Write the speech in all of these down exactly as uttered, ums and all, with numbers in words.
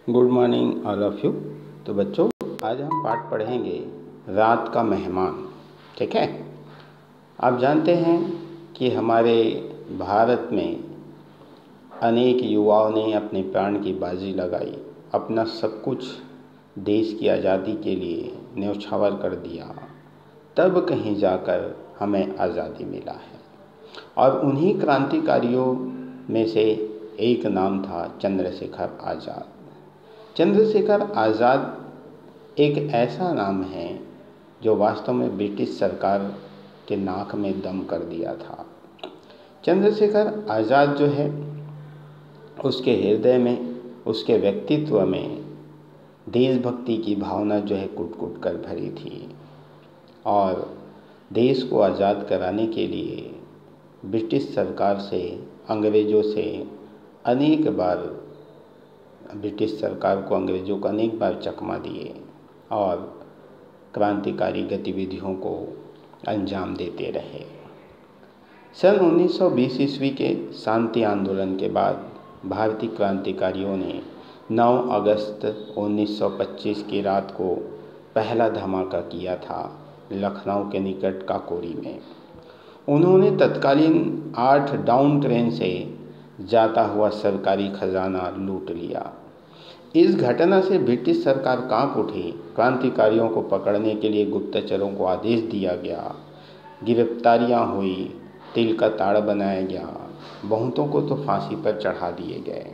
Good morning all of you. तो बच्चों, आज हम पाठ पढ़ेंगे रात का मेहमान। ठीक है। आप जानते हैं कि हमारे भारत में अनेक युवाओं ने अपने प्राण की बाजी लगाई, अपना सब कुछ देश की आज़ादी के लिए न्यौछावर कर दिया, तब कहीं जाकर हमें आज़ादी मिला है। और उन्हीं क्रांतिकारियों में से एक नाम था चंद्रशेखर आज़ाद। चंद्रशेखर आज़ाद एक ऐसा नाम है जो वास्तव में ब्रिटिश सरकार के नाक में दम कर दिया था। चंद्रशेखर आज़ाद जो है, उसके हृदय में, उसके व्यक्तित्व में देशभक्ति की भावना जो है कुट कुट कर भरी थी। और देश को आज़ाद कराने के लिए ब्रिटिश सरकार से, अंग्रेज़ों से अनेक बार ब्रिटिश सरकार को अंग्रेज़ों को अनेक बार चकमा दिए और क्रांतिकारी गतिविधियों को अंजाम देते रहे। सन उन्नीस सौ बीस ईस्वी के शांति आंदोलन के बाद भारतीय क्रांतिकारियों ने नौ अगस्त उन्नीस सौ पच्चीस की रात को पहला धमाका किया था लखनऊ के निकट काकोरी में। उन्होंने तत्कालीन आठ डाउन ट्रेन से जाता हुआ सरकारी खजाना लूट लिया। इस घटना से ब्रिटिश सरकार कांप उठी। क्रांतिकारियों को पकड़ने के लिए गुप्तचरों को आदेश दिया गया, गिरफ्तारियां हुई, तिल का ताड़ बनाया गया, बहुतों को तो फांसी पर चढ़ा दिए गए।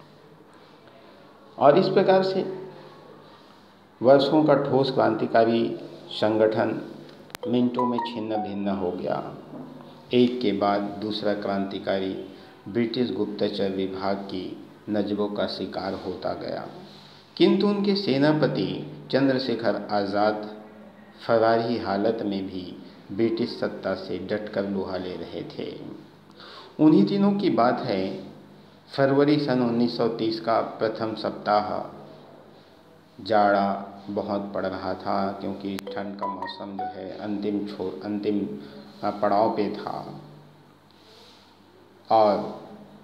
और इस प्रकार से वर्षों का ठोस क्रांतिकारी संगठन मिनटों में छिन्न भिन्न हो गया। एक के बाद दूसरा क्रांतिकारी ब्रिटिश गुप्तचर विभाग की नज़रों का शिकार होता गया, किंतु उनके सेनापति चंद्रशेखर आज़ाद फरारी हालत में भी ब्रिटिश सत्ता से डटकर लोहा ले रहे थे। उन्हीं दिनों की बात है, फरवरी सन उन्नीस सौ तीस का प्रथम सप्ताह। जाड़ा बहुत पड़ रहा था क्योंकि ठंड का मौसम जो है अंतिम छोर अंतिम पड़ाव पे था। और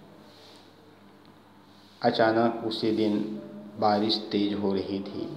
अचानक उसी दिन बारिश तेज हो रही थी।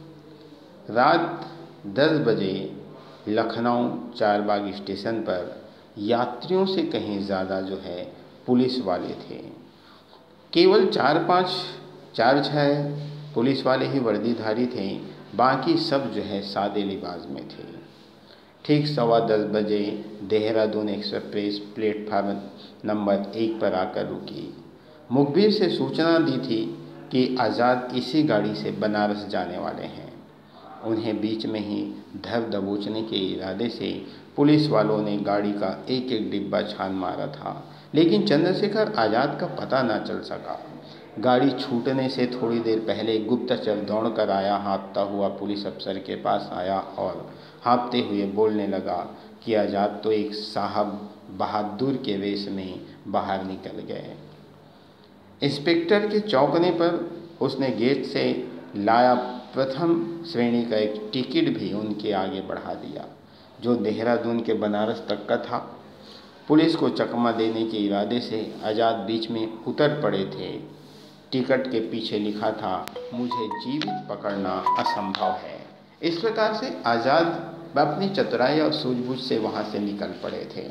रात दस बजे लखनऊ चारबाग स्टेशन पर यात्रियों से कहीं ज़्यादा जो है पुलिस वाले थे। केवल चार पाँच चार छः पुलिस वाले ही वर्दीधारी थे, बाकी सब जो है सादे लिबास में थे। ठीक सवा दस बजे देहरादून एक्सप्रेस प्लेटफार्म नंबर एक पर आकर रुकी। मुखबिर से सूचना दी थी कि आज़ाद इसी गाड़ी से बनारस जाने वाले हैं। उन्हें बीच में ही धर दबोचने के इरादे से पुलिस वालों ने गाड़ी का एक एक डिब्बा छान मारा था, लेकिन चंद्रशेखर आज़ाद का पता न चल सका। गाड़ी छूटने से थोड़ी देर पहले गुप्तचर दौड़कर आया, हाँफता हुआ पुलिस अफसर के पास आया और हाँफते हुए बोलने लगा कि आज़ाद तो एक साहब बहादुर के वेश में बाहर निकल गए। इंस्पेक्टर के चौंकने पर उसने गेट से लाया प्रथम श्रेणी का एक टिकट भी उनके आगे बढ़ा दिया, जो देहरादून के बनारस तक का था। पुलिस को चकमा देने के इरादे से आज़ाद बीच में उतर पड़े थे। टिकट के पीछे लिखा था, मुझे जीवित पकड़ना असंभव है। इस प्रकार से आज़ाद अपनी चतुराई और सूझबूझ से वहाँ से निकल पड़े थे।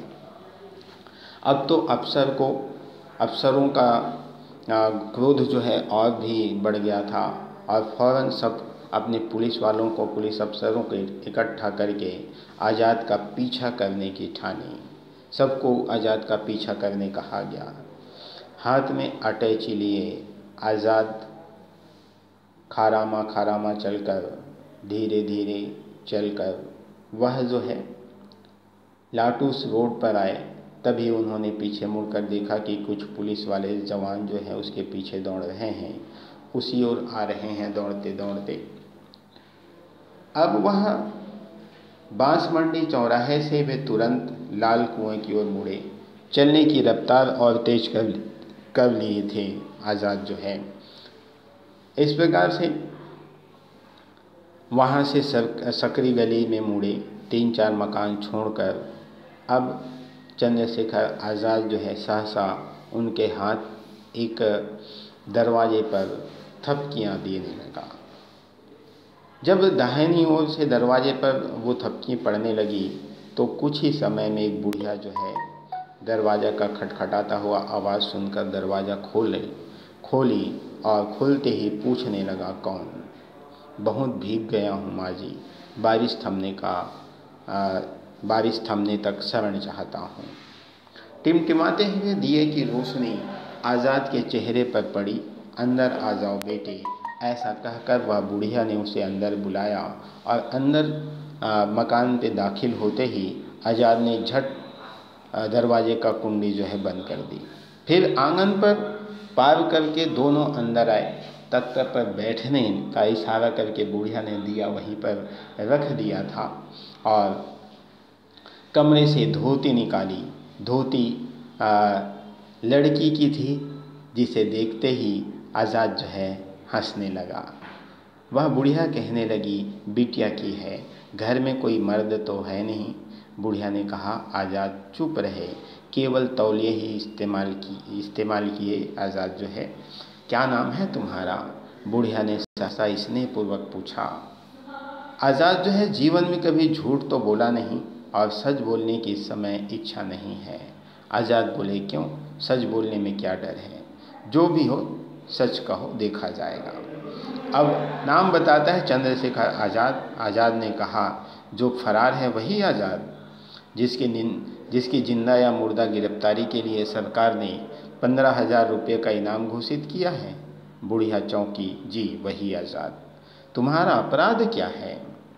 अब तो अफसर को अफसरों का क्रोध जो है और भी बढ़ गया था और फौरन सब अपने पुलिस वालों को, पुलिस अफसरों को इकट्ठा करके आज़ाद का पीछा करने की ठानी। सबको आज़ाद का पीछा करने कहा गया। हाथ में अटैची लिए आज़ाद खारामा खारामा चलकर, धीरे धीरे चलकर वह जो है लाटूस रोड पर आए। तभी उन्होंने पीछे मुड़कर देखा कि कुछ पुलिस वाले जवान जो है उसके पीछे दौड़ रहे हैं, उसी ओर आ रहे हैं दौड़ते दौड़ते। अब वह बांस मंडी चौराहे से वे तुरंत लाल कुएं की ओर मुड़े। चलने की रफ्तार और तेज कर कर लिए थे आज़ाद जो है। इस प्रकार से वहाँ से सर सकरी गली में मुड़े, तीन चार मकान छोड़कर। अब चंद्रशेखर आज़ाद जो है सहसा उनके हाथ एक दरवाजे पर थपकियां देने लगा। जब दाहिनी ओर से दरवाजे पर वो थपकी पड़ने लगी तो कुछ ही समय में एक बुढ़िया जो है दरवाज़ा का खटखटाता हुआ आवाज़ सुनकर दरवाज़ा खोले खोली और खुलते ही पूछने लगा, कौन? बहुत भीग गया हूँ माँ जी, बारिश थमने का आ, बारिश थमने तक शरण चाहता हूँ। टिमटिमाते हुए दिए की रोशनी आज़ाद के चेहरे पर पड़ी। अंदर आ जाओ बेटे, ऐसा कहकर वह बुढ़िया ने उसे अंदर बुलाया और अंदर आ, मकान पे दाखिल होते ही आज़ाद ने झट दरवाजे का कुंडी जो है बंद कर दी। फिर आंगन पर पार करके दोनों अंदर आए। तख्त पर बैठने का इशारा करके बुढ़िया ने दिया वहीं पर रख दिया था और कमरे से धोती निकाली। धोती आ, लड़की की थी, जिसे देखते ही आज़ाद जो है हंसने लगा। वह बुढ़िया कहने लगी, बिटिया की है, घर में कोई मर्द तो है नहीं। बुढ़िया ने कहा, आज़ाद चुप रहे, केवल तौलिए ही इस्तेमाल की इस्तेमाल किए। आज़ाद जो है, क्या नाम है तुम्हारा? बुढ़िया ने सहसा स्नेहपूर्वक पूछा। आज़ाद जो है जीवन में कभी झूठ तो बोला नहीं और सच बोलने की इस समय इच्छा नहीं है। आज़ाद बोले, क्यों? सच बोलने में क्या डर है? जो भी हो सच कहो, देखा जाएगा। अब नाम बताता है चंद्रशेखर आज़ाद। आज़ाद ने कहा, जो फरार है वही आज़ाद, जिसके जिसकी जिंदा या मुर्दा गिरफ्तारी के लिए सरकार ने पंद्रह हजार रुपये का इनाम घोषित किया है। बुढ़िया चौंकी, जी वही आज़ाद। तुम्हारा अपराध क्या है?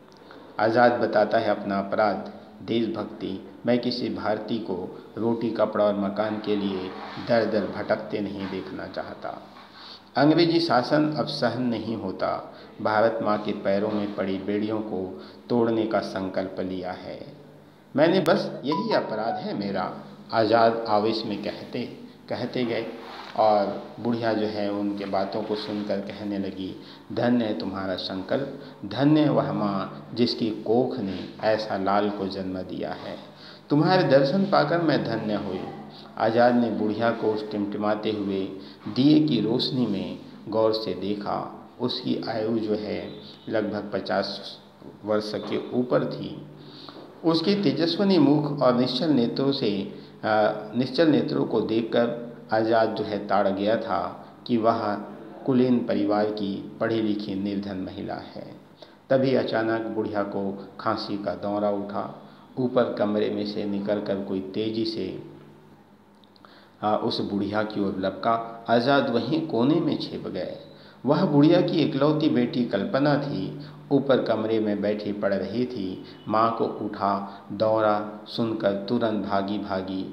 आज़ाद बताता है अपना अपराध, देशभक्ति। मैं किसी भारतीय को रोटी कपड़ा और मकान के लिए दर दर भटकते नहीं देखना चाहता। अंग्रेजी शासन अब सहन नहीं होता। भारत माँ के पैरों में पड़ी बेड़ियों को तोड़ने का संकल्प लिया है। मैंने बस यही अपराध है मेरा, आज़ाद आवेश में कहते कहते गए और बुढ़िया जो है उनके बातों को सुनकर कहने लगी, धन्य है तुम्हारा संकल्प, धन्य है वह माँ जिसकी कोख ने ऐसा लाल को जन्म दिया है। तुम्हारे दर्शन पाकर मैं धन्य हुई। आज़ाद ने बुढ़िया को उस टिमटिमाते हुए दिए की रोशनी में गौर से देखा। उसकी आयु जो है लगभग पचास वर्ष के ऊपर थी। उसकी तेजस्विनी मुख और निश्चल नेत्रों से निश्चल नेत्रों को देखकर आज़ाद जो है ताड़ गया था कि वह कुलीन परिवार की पढ़ी लिखी निर्धन महिला है। तभी अचानक बुढ़िया को खांसी का दौरा उठा। ऊपर कमरे में से निकलकर कोई तेजी से आ, उस बुढ़िया की ओर लपका। आज़ाद वहीं कोने में छिप गए। वह बुढ़िया की इकलौती बेटी कल्पना थी, ऊपर कमरे में बैठी पड़ रही थी। माँ को उठा दौरा सुनकर तुरंत भागी भागी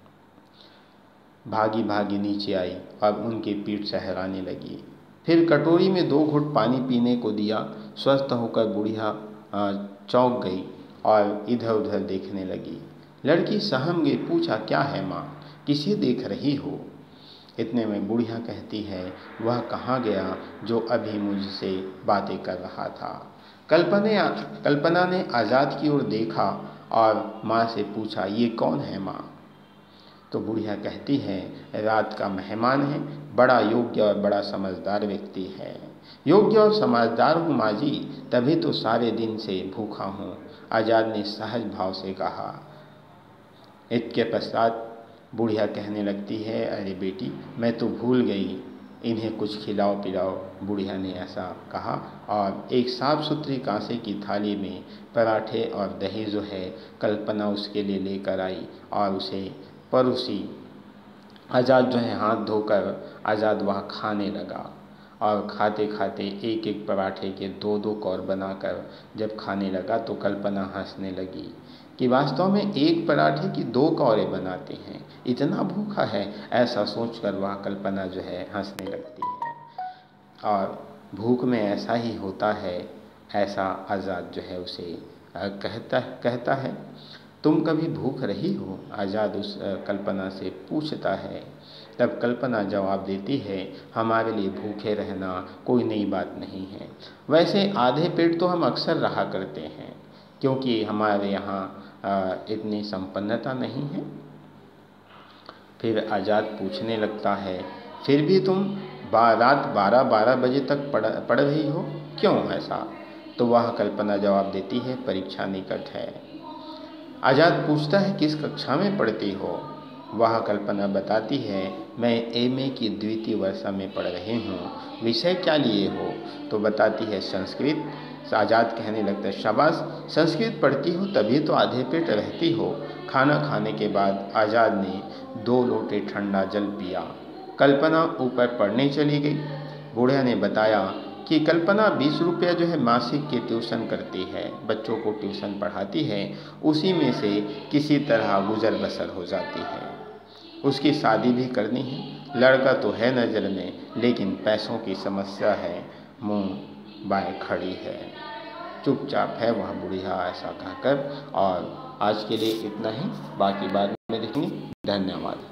भागी भागी नीचे आई और उनकी पीठ सहराने लगी। फिर कटोरी में दो घुट पानी पीने को दिया। स्वस्थ होकर बुढ़िया चौंक गई और इधर उधर देखने लगी। लड़की सहम गई, पूछा, क्या है माँ, किसे देख रही हो? इतने में बुढ़िया कहती है, वह कहाँ गया जो अभी मुझसे बातें कर रहा था। कल्पना कल्पना ने आज़ाद की ओर देखा और माँ से पूछा, ये कौन है माँ? तो बुढ़िया कहती है, रात का मेहमान है, बड़ा योग्य और बड़ा समझदार व्यक्ति है। योग्य और समझदार हूँ माँ जी, तभी तो सारे दिन से भूखा हूँ, आज़ाद ने सहज भाव से कहा। इसके पश्चात बुढ़िया कहने लगती है, अरे बेटी, मैं तो भूल गई, इन्हें कुछ खिलाओ पिलाओ। बुढ़िया ने ऐसा कहा और एक साफ सुथरी कांसे की थाली में पराठे और दही जो है कल्पना उसके लिए लेकर आई और उसे परोसी। आज़ाद जो है हाथ धोकर आज़ाद वह खाने लगा और खाते खाते एक एक पराठे के दो दो कौर बनाकर जब खाने लगा तो कल्पना हंसने लगी कि वास्तव में एक पराठे की दो कौरें बनाते हैं, इतना भूखा है। ऐसा सोचकर वह कल्पना जो है हंसने लगती है और भूख में ऐसा ही होता है, ऐसा आज़ाद जो है उसे कहता कहता है। तुम कभी भूख रही हो? आज़ाद उस कल्पना से पूछता है। तब कल्पना जवाब देती है, हमारे लिए भूखे रहना कोई नई बात नहीं है। वैसे आधे पेट तो हम अक्सर रहा करते हैं, क्योंकि हमारे यहाँ इतनी संपन्नता नहीं है। फिर आज़ाद पूछने लगता है, फिर भी तुम बा रात बारह बारह बजे तक पढ़ पढ़ रही हो, क्यों ऐसा? तो वह कल्पना जवाब देती है, परीक्षा निकट है। आज़ाद पूछता है, किस कक्षा में पढ़ती हो? वह कल्पना बताती है, मैं एमए की द्वितीय वर्षा में पढ़ रही हूँ। विषय क्या लिए हो? तो बताती है, संस्कृत। आज़ाद कहने लगता है, शाबाश, संस्कृत पढ़ती हो तभी तो आधे पेट रहती हो। खाना खाने के बाद आज़ाद ने दो लोटे ठंडा जल पिया। कल्पना ऊपर पढ़ने चली गई। बूढ़े ने बताया कि कल्पना बीस रुपया जो है मासिक की ट्यूशन करती है, बच्चों को ट्यूशन पढ़ाती है, उसी में से किसी तरह गुजर बसर हो जाती है। उसकी शादी भी करनी है, लड़का तो है नज़र में, लेकिन पैसों की समस्या है, मुंह बाएं खड़ी है। चुपचाप है वह बुढ़िया, ऐसा कहकर। और आज के लिए इतना ही, बाकी बाद में देखेंगे। धन्यवाद।